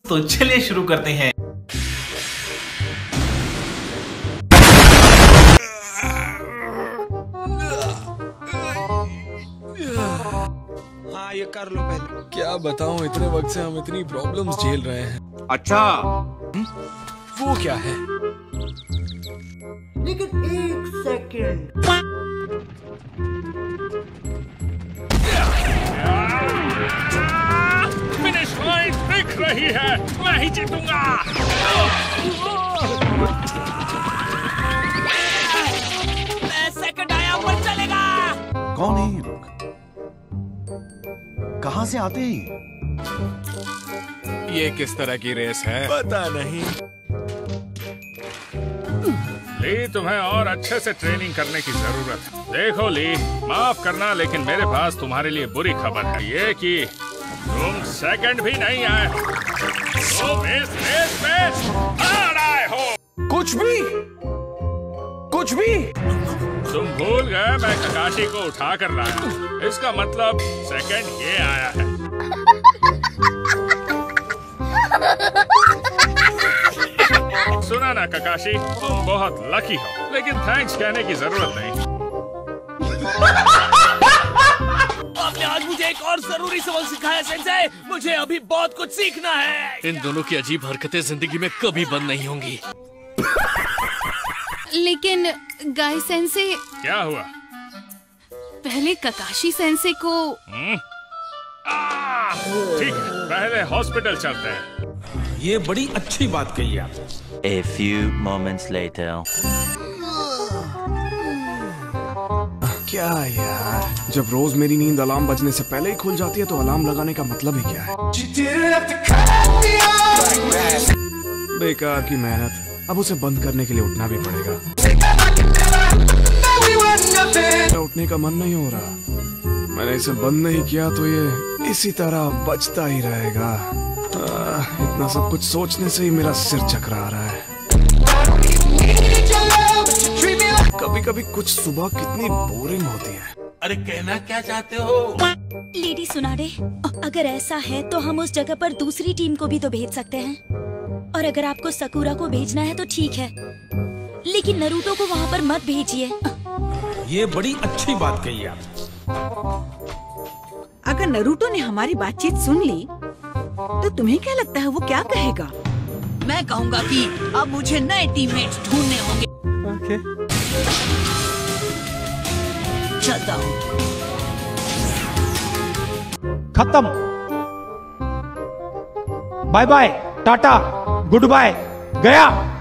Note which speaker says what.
Speaker 1: तो चलिए शुरू करते हैं।
Speaker 2: हाँ ये कर लो पहले।
Speaker 3: क्या बताऊं, इतने वक्त से हम इतनी प्रॉब्लम्स झेल रहे हैं।
Speaker 2: अच्छा
Speaker 3: वो क्या है?
Speaker 4: लेकिन एक सेकंड,
Speaker 5: फिनिश लाइन दिख रही है, मैं ही जीतूंगा।
Speaker 6: मैं सेकंड आया पर चलेगा।
Speaker 7: कौन है ये लोग? कहां से आते हैं?
Speaker 3: ये किस तरह की रेस है? पता नहीं।
Speaker 5: ली, तुम्हें और अच्छे से ट्रेनिंग करने की जरूरत है। देखो ली, माफ करना लेकिन मेरे पास तुम्हारे लिए बुरी खबर है, ये कि तुम सेकंड भी नहीं आए हो। तुम इस रेस में हार आए हो।
Speaker 3: कुछ भी?
Speaker 5: तुम भूल गए मैं ककाशी को उठा कर लाया। इसका मतलब सेकंड ये आया है। सुना ना ककाशी, तुम बहुत लकी हो, लेकिन थैंक्स कहने की जरूरत नहीं।
Speaker 6: आपने आज मुझे एक और जरूरी सबक सिखाया सेंसेई। मुझे अभी बहुत कुछ सीखना है।
Speaker 8: इन दोनों की अजीब हरकतें जिंदगी में कभी बंद नहीं होंगी।
Speaker 9: लेकिन गाय सेंसेई,
Speaker 5: क्या हुआ?
Speaker 9: पहले ककाशी सेंसेई को।
Speaker 5: ठीक है, पहले हॉस्पिटल चलते हैं।
Speaker 2: ये बड़ी अच्छी बात कही आप।
Speaker 10: A few moments later.
Speaker 3: क्या यार, जब रोज मेरी नींद अलार्म बजने से पहले ही खुल जाती है तो अलार्म लगाने का मतलब ही क्या है? बेकार की मेहनत। अब उसे बंद करने के लिए उठना भी पड़ेगा। उठने का मन नहीं हो रहा। मैंने इसे बंद नहीं किया तो ये इसी तरह बजता ही रहेगा। इतना सब कुछ सोचने से ही मेरा सिर चकरा रहा है। कभी कभी कुछ सुबह कितनी बोरिंग होती है।
Speaker 1: अरे कहना क्या चाहते हो?
Speaker 11: लेडी सुनाडे, अगर ऐसा है तो हम उस जगह पर दूसरी टीम को भी तो भेज सकते हैं। और अगर आपको सकुरा को भेजना है तो ठीक है, लेकिन नरूटो को वहाँ पर मत भेजिए।
Speaker 2: ये बड़ी अच्छी बात कही आप।
Speaker 4: अगर नरूटो ने हमारी बातचीत सुन ली तो तुम्हें क्या लगता है वो क्या कहेगा?
Speaker 6: मैं कहूँगा कि अब मुझे नए टीममेट्स ढूंढने होंगे। चलता हूँ।
Speaker 12: खत्म। Bye bye, tata, good bye, गया।